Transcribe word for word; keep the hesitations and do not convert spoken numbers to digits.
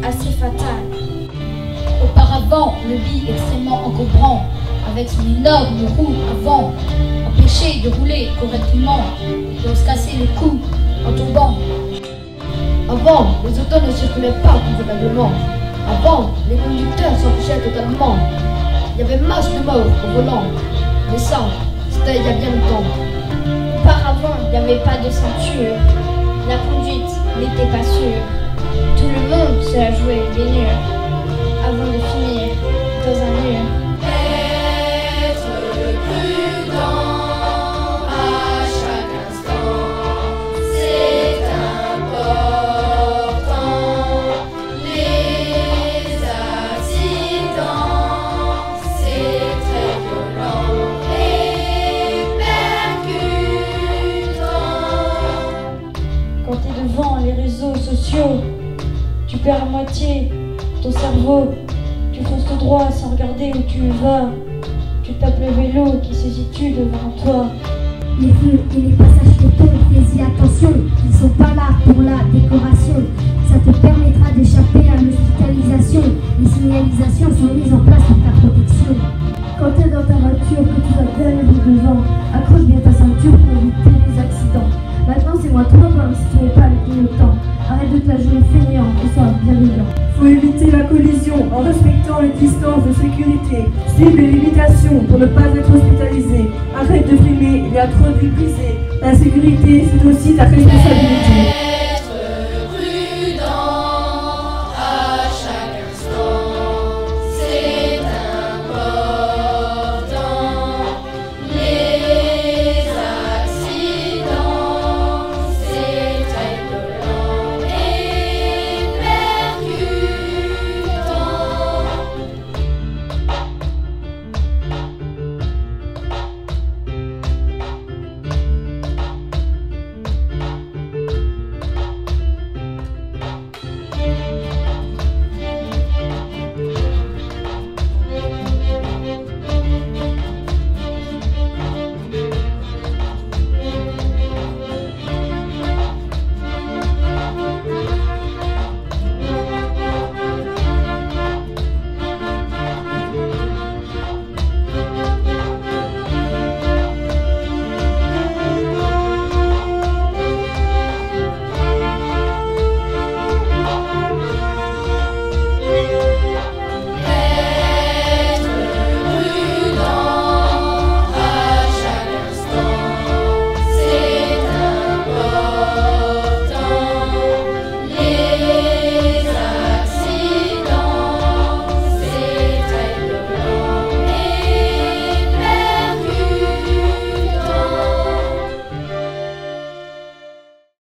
assez fatale. Auparavant, le lit extrêmement encombrant, avec son énorme roue avant, empêchait de rouler correctement et on se cassait le cou en tombant. Avant, les autos ne circulaient pas convenablement. Avant, les conducteurs s'empêchaient totalement. Il y avait masse de morts au volant. Mais ça, c'était il y a bien longtemps. Auparavant, il n'y avait pas de ceinture. La conduite n'était pas sûre. Tout le monde se la jouait bien dur avant de finir dans un mur. Être prudent à chaque instant, c'est important. Les accidents, c'est très violent et percutant. Quand t'es devant les réseaux sociaux, tu perds à moitié ton cerveau. Tu fonces tout droit sans regarder où tu vas. Tu tapes le vélo qui se situe devant toi. Les feux et les passages piétons, fais-y attention, ils sont pas là pour la décoration. Ça te permettra d'échapper à l'hospitalisation. Les signalisations sont mises en place pour ta protection. Quand t'es dans ta voiture, que tu vas derrière ou devant, accroche bien ta ceinture pour éviter les accidents. Maintenant c'est moi trop loin si tu n'es pas le clignotant. Arrête de te la jouer fainéant et sois bienveillant. Faut éviter la collision en respectant les distances de sécurité. Suive les limitations pour ne pas être hospitalisé. Arrête de frimer, il y a trop de vies brisées. La sécurité, c'est aussi ta responsabilité.